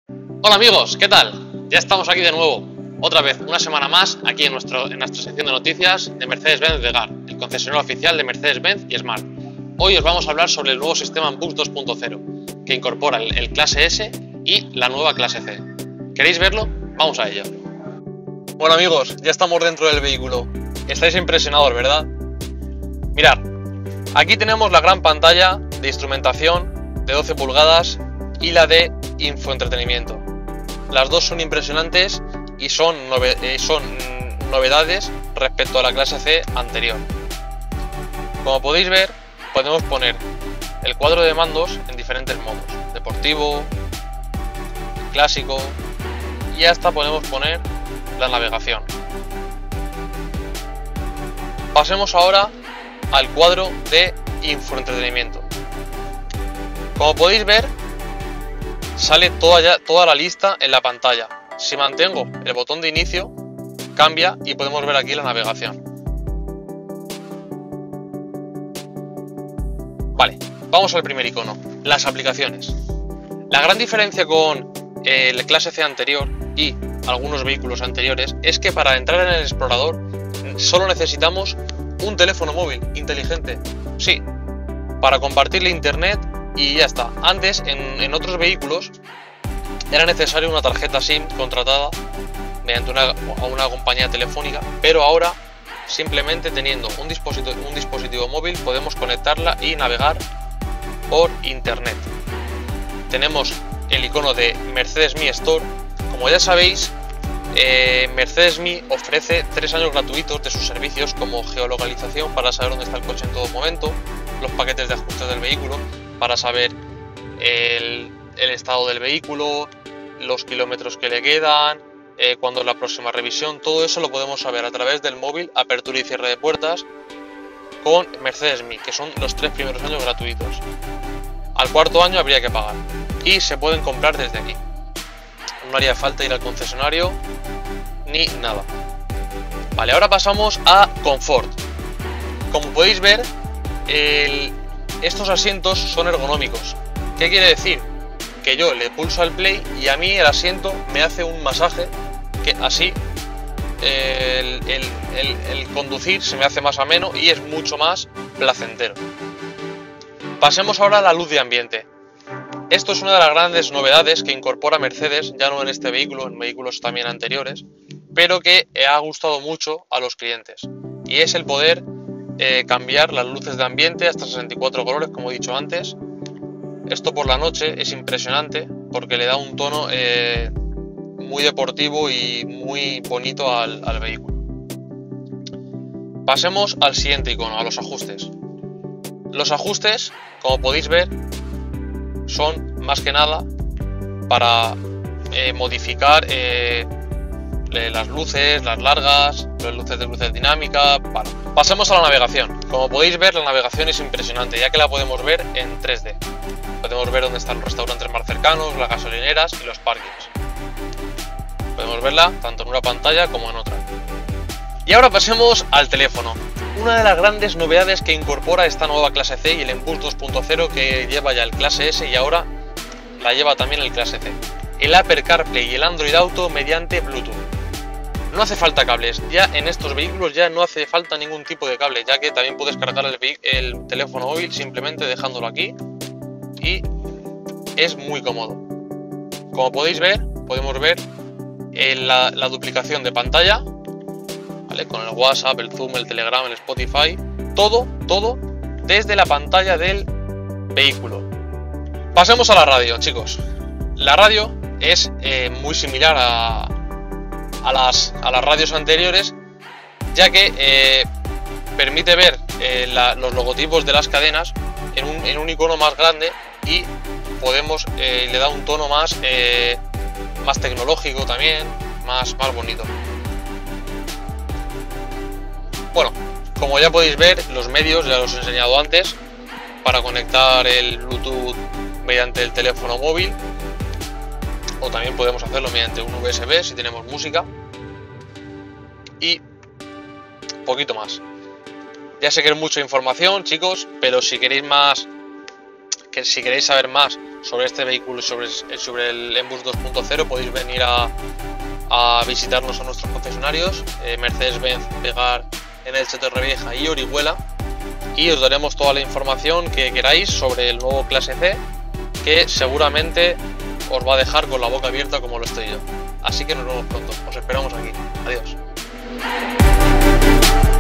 Hola amigos, ¿qué tal? Ya estamos aquí de nuevo, otra vez, una semana más, aquí en nuestra sección de noticias de Mercedes-Benz de GAR, el concesionario oficial de Mercedes-Benz y Smart. Hoy os vamos a hablar sobre el nuevo sistema MBUX 2.0, que incorpora el clase S y la nueva clase C. ¿Queréis verlo? Vamos a ello. Bueno amigos, ya estamos dentro del vehículo. Estáis impresionados, ¿verdad? Mirad, aquí tenemos la gran pantalla de instrumentación de 12 pulgadas y la de infoentretenimiento. Las dos son impresionantes y son novedades respecto a la clase C anterior. Como podéis ver, podemos poner el cuadro de mandos en diferentes modos: deportivo, clásico, y hasta podemos poner la navegación. Pasemos ahora al cuadro de infoentretenimiento. Como podéis ver, sale toda la lista en la pantalla. Si mantengo el botón de inicio, cambia y podemos ver aquí la navegación. Vale, vamos al primer icono, las aplicaciones. La gran diferencia con el clase C anterior y algunos vehículos anteriores es que para entrar en el explorador solo necesitamos un teléfono móvil inteligente. Sí, para compartirle internet y ya está. Antes, en otros vehículos, era necesario una tarjeta SIM contratada mediante una compañía telefónica, pero ahora, simplemente teniendo un dispositivo móvil, podemos conectarla y navegar por internet. Tenemos el icono de Mercedes Me Store. Como ya sabéis, Mercedes Me ofrece 3 años gratuitos de sus servicios, como geolocalización para saber dónde está el coche en todo momento, los paquetes de ajustes del vehículo para saber el estado del vehículo, los kilómetros que le quedan, cuándo es la próxima revisión. Todo eso lo podemos saber a través del móvil, apertura y cierre de puertas con Mercedes Me, que son los 3 primeros años gratuitos. Al 4.º año habría que pagar y se pueden comprar desde aquí. No haría falta ir al concesionario ni nada. Vale, ahora pasamos a confort. Como podéis ver, estos asientos son ergonómicos. ¿Qué quiere decir? Que yo le pulso al play y a mí el asiento me hace un masaje, que así el conducir se me hace más ameno y es mucho más placentero. Pasemos ahora a la luz de ambiente. Esto es una de las grandes novedades que incorpora Mercedes, ya no en este vehículo, en vehículos también anteriores, pero que ha gustado mucho a los clientes, y es el poder cambiar las luces de ambiente hasta 64 colores, como he dicho antes. Esto por la noche es impresionante porque le da un tono muy deportivo y muy bonito al vehículo. Pasemos al siguiente icono, a los ajustes. Los ajustes, como podéis ver, son más que nada para modificar las luces, las largas, las luces dinámicas. Vale. Pasemos a la navegación. Como podéis ver, la navegación es impresionante, ya que la podemos ver en 3D. Podemos ver dónde están los restaurantes más cercanos, las gasolineras y los parkings. Podemos verla tanto en una pantalla como en otra. Y ahora pasemos al teléfono. Una de las grandes novedades que incorpora esta nueva clase C y el MBUX 2.0, que lleva ya el clase S y ahora la lleva también el clase C. El Apple CarPlay y el Android Auto mediante Bluetooth. No hace falta cables, ya en estos vehículos ya no hace falta ningún tipo de cable, ya que también puedes cargar el teléfono móvil simplemente dejándolo aquí y es muy cómodo. Como podéis ver, podemos ver la duplicación de pantalla, ¿vale? Con el WhatsApp, el Zoom, el Telegram, el Spotify, todo desde la pantalla del vehículo. Pasemos a la radio, chicos. La radio es muy similar a las radios anteriores, ya que permite ver los logotipos de las cadenas en un icono más grande y podemos le da un tono más tecnológico también, más bonito. Bueno, como ya podéis ver, los medios ya los he enseñado antes, para conectar el Bluetooth mediante el teléfono móvil, o también podemos hacerlo mediante un USB si tenemos música, y poquito más. Ya sé que es mucha información, chicos, pero si queréis más que si queréis saber más sobre este vehículo y sobre el Embus 2.0, podéis venir a visitarnos a nuestros concesionarios, Mercedes-Benz, Pegar, en el Torrevieja y Orihuela, y os daremos toda la información que queráis sobre el nuevo Clase C, que seguramente os va a dejar con la boca abierta como lo estoy yo. Así que nos vemos pronto, os esperamos aquí. Adiós.